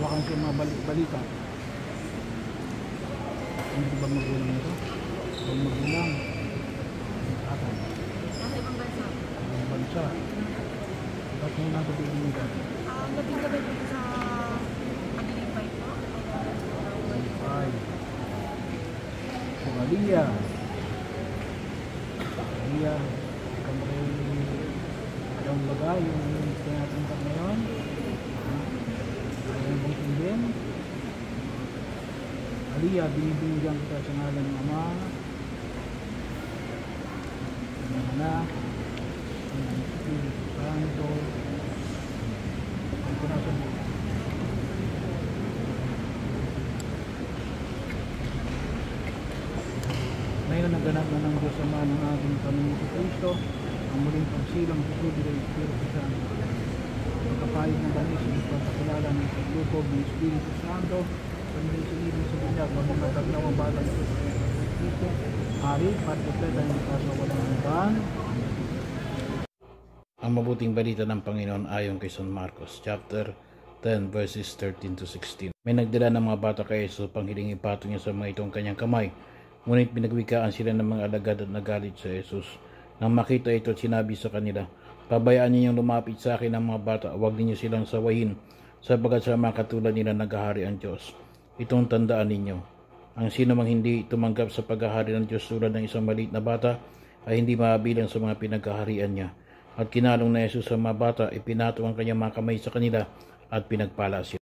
vakansi mga balita. Ano ba magulang nito? Ang magulang. Tatay. Nasa ibang bansa. Ibang bansa. Ba't mo nasa bibigyan? Gabi-gabi dito sa Maglipay po. Maglipay. Aliyah. Aliyah. Kamay ang bagay yung tinatanggap ngayon. Ayaw bang sundin? Aliyah, binibigyan kita sa ngalan ng Ama, ng Anak, ng Espiritu Santo. Ang punasan mo. Ngayon naganap na ng Diyos Ama ng ating Panginoon Kristo, ang muling pagsilang tutubig ng Espiritu Santo. Ang kapayag ng banis ng pagkakilala ng paglubog ng Espiritu Santo, pagmuling sinibig sa binyag, mabumatag na ang balang ito sa Kristo, hari, patutay ng kasawalang hanggan. Ang mabuting balita ng Panginoon ayon kay San Marcos, chapter 10, verses 13 to 16. May nagdala ng mga bata kay Jesus upang hiling ipatong niya sa mga itong kanyang kamay. Ngunit pinagwikaan sila ng mga alagad at nagalit sa Jesus. Nang makita ito, sinabi sa kanila, pabayaan ninyong lumapit sa akin ang mga bata, huwag ninyo silang sawayin, sabagat sa mga katulad nila naghahari ang Diyos. Itong tandaan ninyo, ang sino mang hindi tumanggap sa paghahari ng Diyos tulad ng isang maliit na bata, ay hindi mabilang sa mga pinaghaharian niya. At kinalong na Jesus sa mga bata, ipinato ang kanyang mga kamay sa kanila at pinagpala sila.